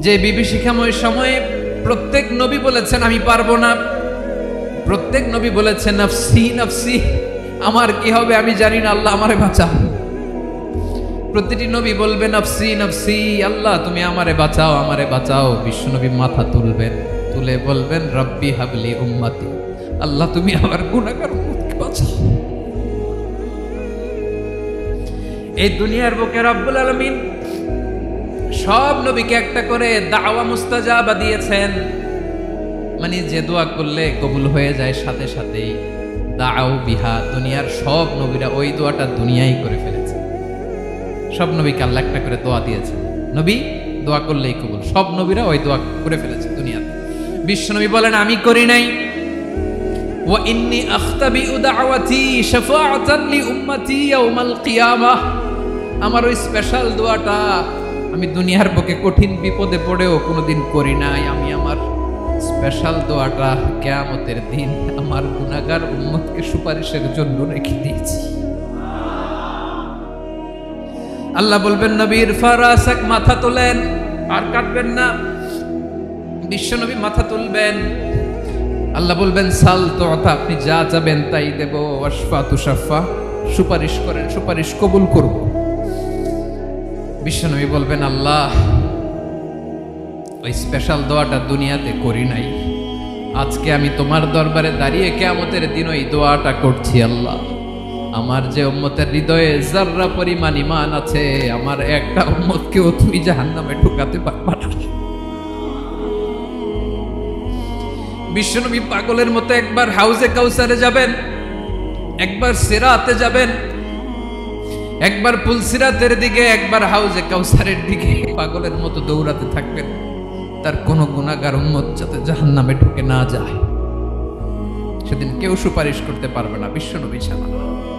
যে বিভীষিকাময় সময়ে প্রত্যেক নবী বলেছেন আমি পারবো না, প্রত্যেক নবী বলেছেন নফসি নফসি, আমার কি হবে আমি জানি না, আল্লাহ আমারে বাঁচাও। প্রতিটি নবী বলবেন নফসি নফসি, আল্লাহ তুমি আমারে বাঁচাও আমারে বাঁচাও। বিশ্বনবী মাথা তুলবেন, তুলে বলবেন রব্বি হাবলি উম্মতি, আল্লাহ তুমি আমার গুনাহগার উম্মতকে বাঁচাও। এই দুনিয়ার বুকে রব্বুল আলামিন সব নবীকে একটা করে দাওয়া মুস্তাজাবা দিয়েছেন, মানে যে দোয়া করলে কবুল হয়ে যায় সাথে সাথেই। দাও বিহা, দুনিয়ার সব নবীরা ওই দোয়াটা দুনিয়ায় করে ফেলেছে। সব নবীকে আল্লাহ একটা করে দোয়া দিয়েছে, নবী দোয়া করলেই কবুল। সব নবীরা ওই দোয়া করে ফেলেছে দুনিয়াতে। বিশ্বনবী বলেন আমি করি নাই। ওয়া ইন্নী আখতাবিউ দাওয়াতি শাফাআতান লি উম্মতি ইয়াউমাল কিয়ামাহ, আমার ওই স্পেশাল দোয়াটা আমি দুনিয়ার বুকে কঠিন বিপদে পড়েও কোনোদিন করি নাই। আমি আমার স্পেশাল দোয়াটা কিয়ামতের দিন আমার গুনাহগার উম্মতকে সুপারিশের জন্য রেখে দিয়েছি। আল্লাহ বলবেন নবীর ফারাসাক, মাথা তোলেন, আর কাটবেন না। বিশ্বনবী মাথা তুলবেন, আল্লাহ বলবেন সাল তুতা, আপনি যা চাবেন তাই দেব। ওয়াশফা তুশাফা, সুপারিশ করেন, সুপারিশ কবুল করব। বিশ্বনবী বলবেন আল্লাহ ওই স্পেশাল দোয়াটা দুনিয়াতে করি নাই, আজকে আমি তোমার দরবারে দাঁড়িয়ে কিয়ামতের দিন ওই দোয়াটা করছি। আল্লাহ আমার যে উম্মতের হৃদয়ে যাররা পরিমাণ ঈমান আছে, আমার একটা উম্মতকেও তুই জাহান্নামে ঢুকাতে পারবা না। বিশ্বনবী পাগলের মতো একবার হাউজে কাউসারে যাবেন, একবার সিরাতে যাবেন, একবার পুলসিরাতের দিকে, একবার হাউজে কাউসারের দিকে পাগলের মতো দৌড়াতে থাকবেন। তার কোনো গুনাহগার উম্মত যাতে জাহান্নামে ঢুকে না যায়, সেদিন কেউ সুপারিশ করতে পারবে না বিশ্বনবী ছাড়া।